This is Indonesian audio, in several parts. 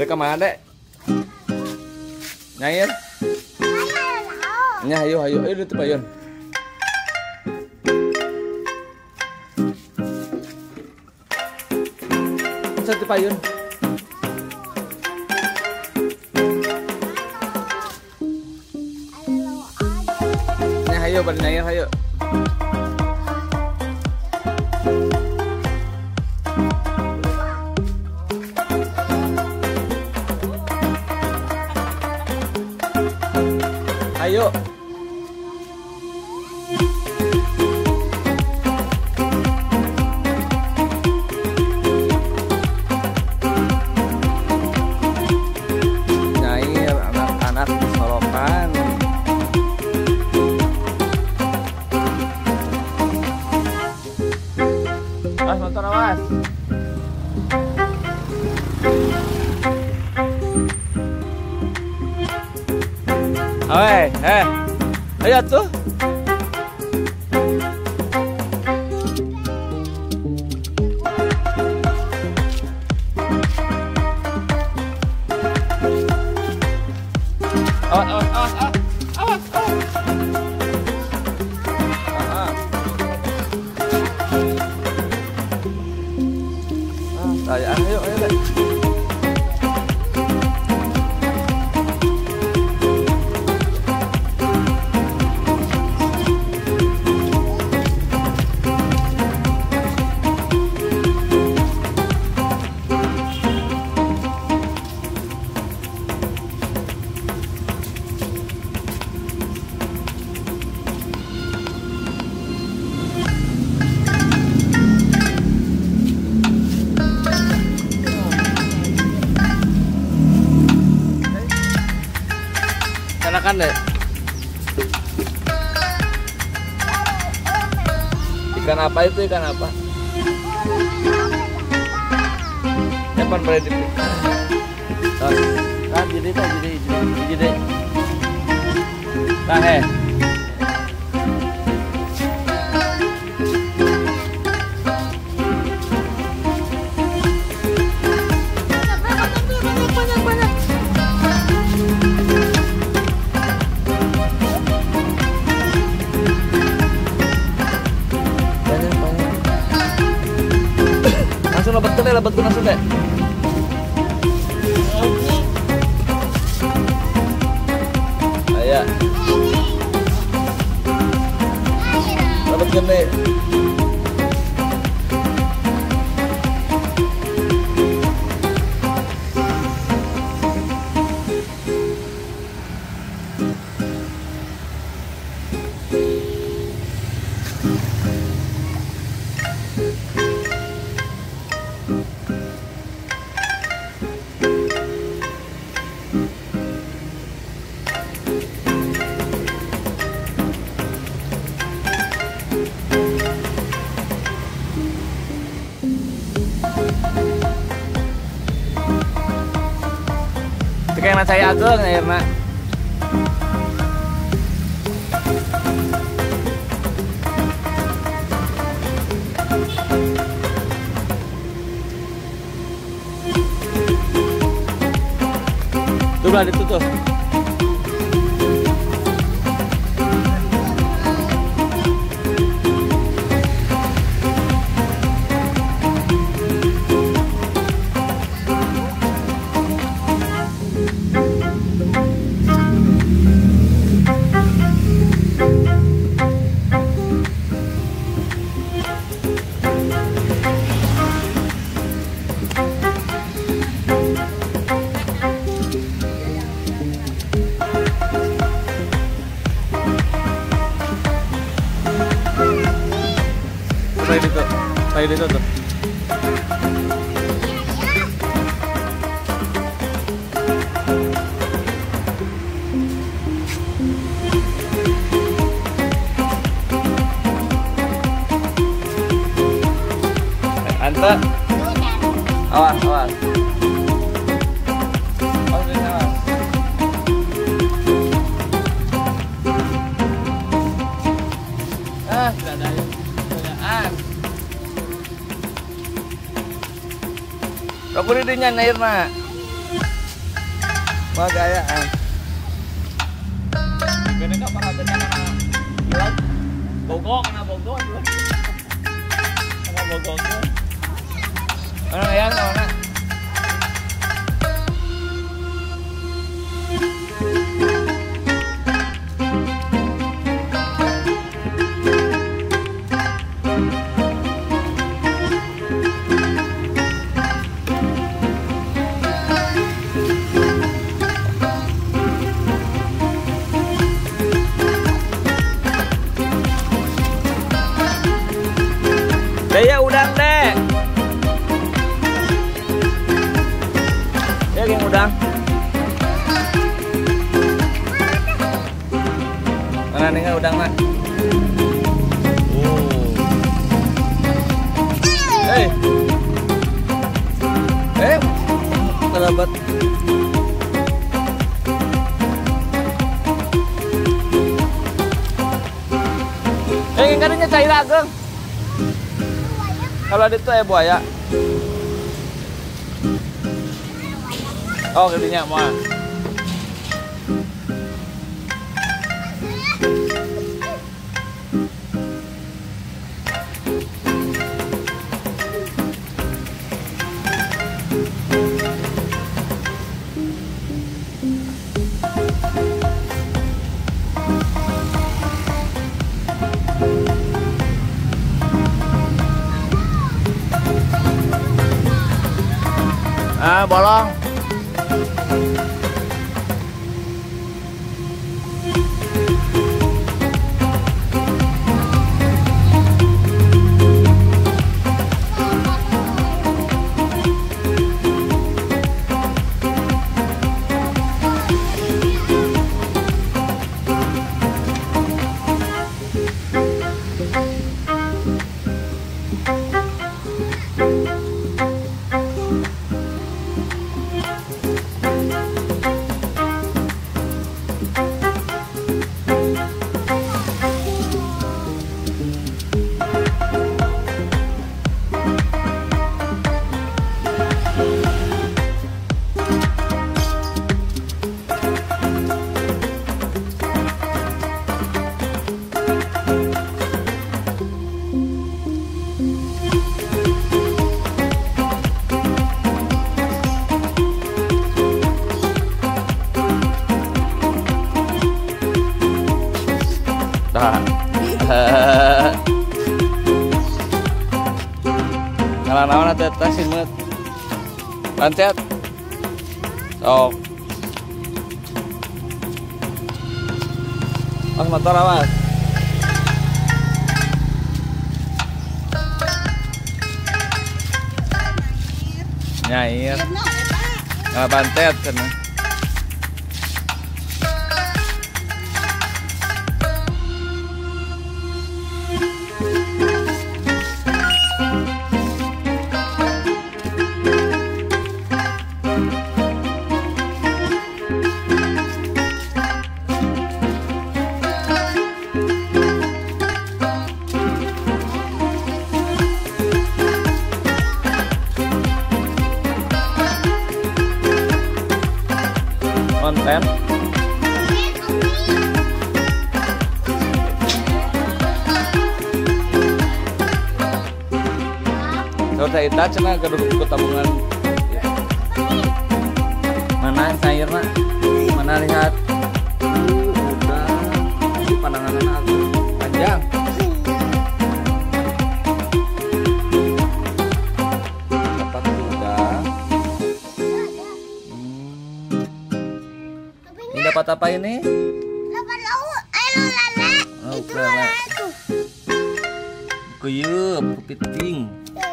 Dari kemana, Dek? Nyair? Nya, ayo, itu payun. Satu payun. Nya, ayo, pada nyair, ayo. Ayo. Nyair anak-anak di Solokan. Awas motor, awas. Oi, ayo tuh. Awas. Ayo, deh. Kan deh. Ikan apa itu, ikan apa? Kapan boleh dipikir? Kan jadi. Nah, lebat tuh langsung deh. Ayo. Lebat gede. Kayak saya ageng ya, Mak. Tuh belah itu tuh. Tayo dito tuh. Anta. Awas, awas. Sudah ada kerjaan. Kapuri din yan, Nairna. Mau gayaan. Gede nggak pernah ada karena hilang. Bogor kena Bogor juga. Kena Bogor tuh. Mana ya mana? Ya udang deh. Ya geng udang. Mana nih nggak udang mak? Kerabat. Geng kadangnya cair ageng. Kalau ada itu buaya. Oh, gedenya mau. Bolong. Ngalah-ngalah tetes imut. Lancet. Sok. Pas motor awas. Nyair. Ngalah bantet cenah. Konten kalau saya ita cenah ke tabungan mana sayurna mana lihat udah pandangan aku panjang dapat udah. Ini dapat apa ini? Dapat lauk, ayo lele. Itu lele itu. Kuyup, kepiting.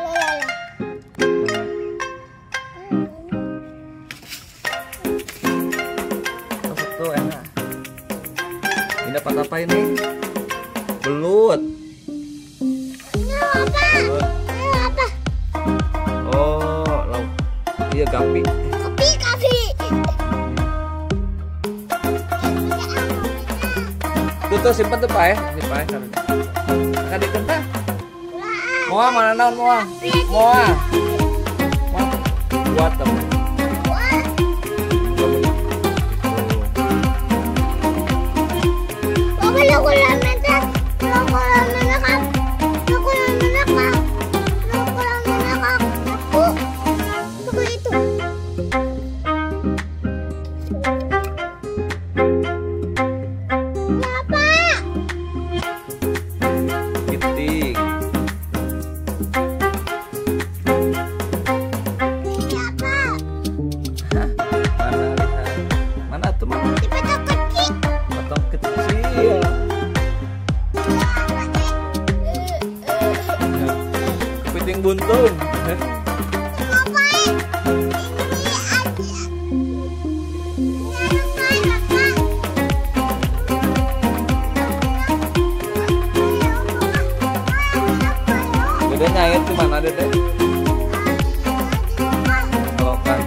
Foto enak. Ini dapat apa ini? Belut. Ini apa? Ini apa? Oh, lauk. Iya gapi. Kapi. Tuh simpan tuh Pak ya. Simpan kan. Kan dikentah. Moa mana naon moa? Moa. Buat teman. Hah? Mana lihat? Mana tuh mana? Dipotong kecil. Potong kecil. Kepiting buntung. Ngapain? Ini aja. Dede nyait tuh mana Dede? Kelokan.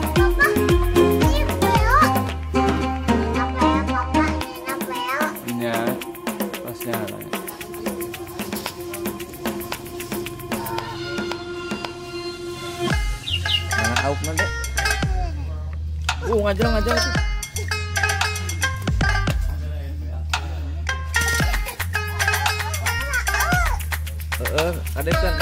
Nya, pasnya. Mana auk Dede? Ngajar tuh. Ada kan.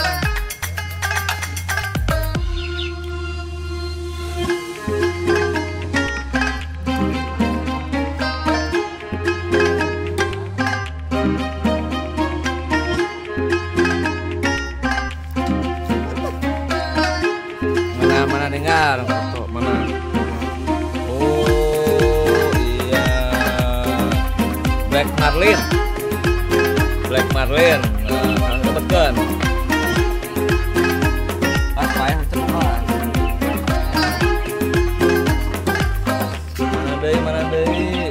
Mana dengar foto mana? Oh iya, Black Marlin. Nah, kebetulan. Pas payah cepat. Mana deui?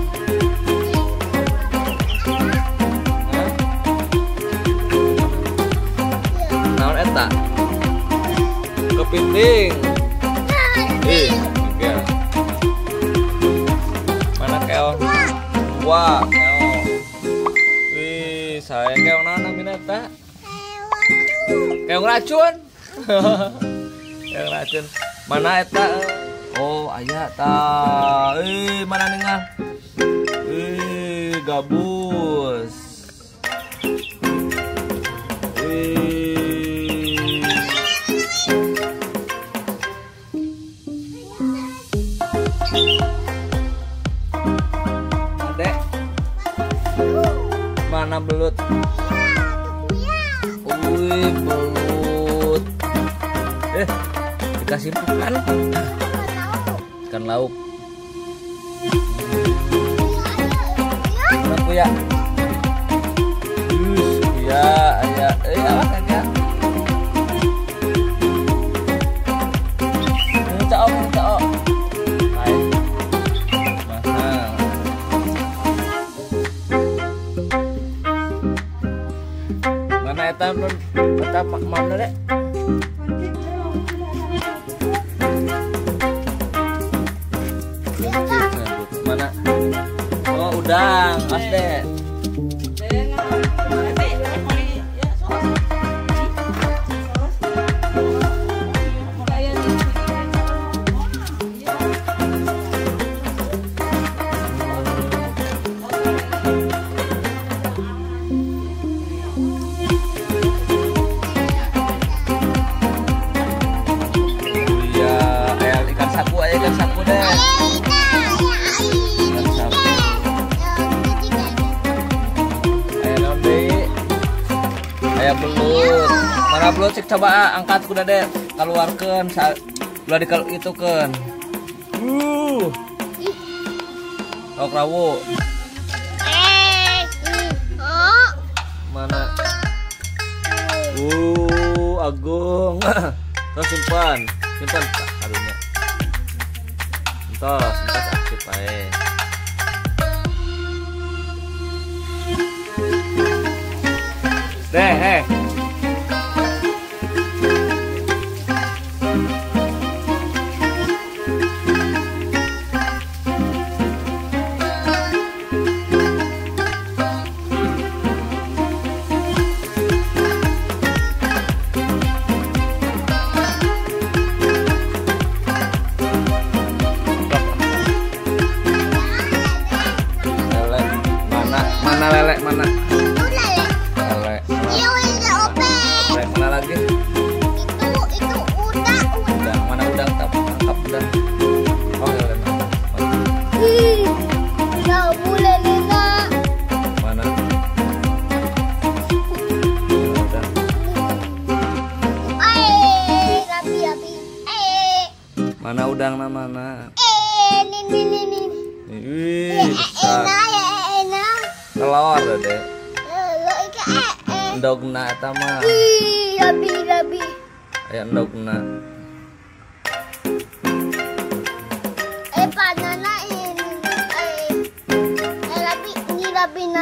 Hah? Naon eta? Kepiting. Tiga. Mana keong? Wah, keong. Wih, saya keong naon namina eta? Keong racun. Keong racun. Mana eta? Oh, aya ta. Mana ningal? Gabus. Adek. Mana belut? Belut. Dikasih makan. Ikan lauk. Mana kuya? Ya, ya, awas aja. Minta om. Baik. Mahal. Mana eta mana Dek? Mana? Oh, udang, Mas Dek. Ikan sapu deh. Ikan sapu. Aya belut. Mana belut cek coba angkat kuda deh. Keluarkan ulah itukeun. Tok rawo. Mana? Agung. Terus simpan karunya. Entos aktif aja. Deh, lele mana? Lele. Iya, udah open. Lele mana lagi? Itu udang. Udang mana udang? Tangkap udang. Oh lele mana? Nggak boleh Lena. Mana? Udang. Rapi. Mana udang mana? Ini. Wih, besar. Enak. Telur deh. Lo ika Endogna eta mah. Rabi. Aya endogna. Panana ini. Rabi na.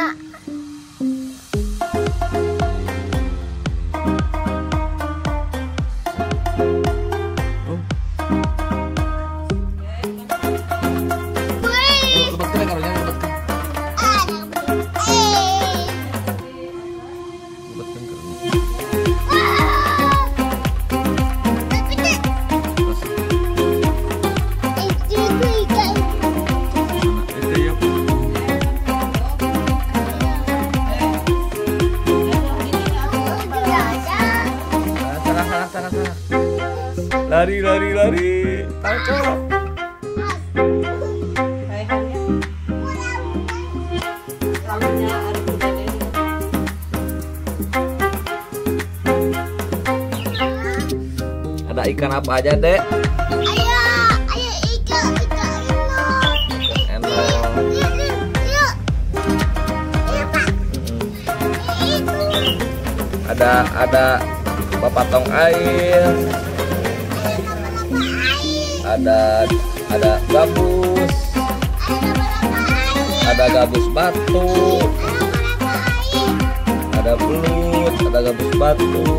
Lebetkeun karunya lebetkeun. Lebetkeun karunya. Itu ya. Sana. Lari. Tangkap. Ada ikan apa aja, Dek? Ayo ikan Enol. Yuk, Pak. Itu. Ada bapatong air. Ada gabus. Ada gabus batu. Ada belut. Ada gabus batu.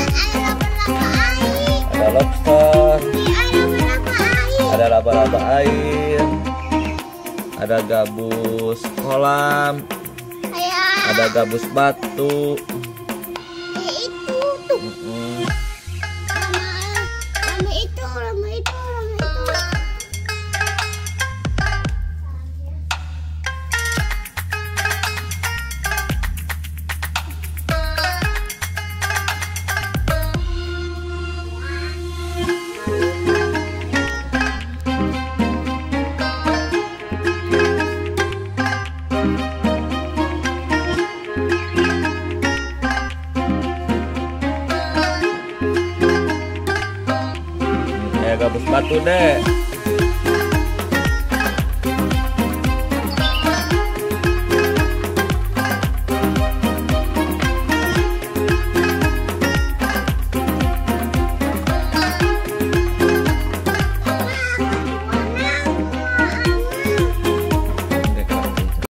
Ada lobster. Ada laba-laba air. Ada gabus kolam. Ada gabus batu. Lama itu. Gabus batu, Dek.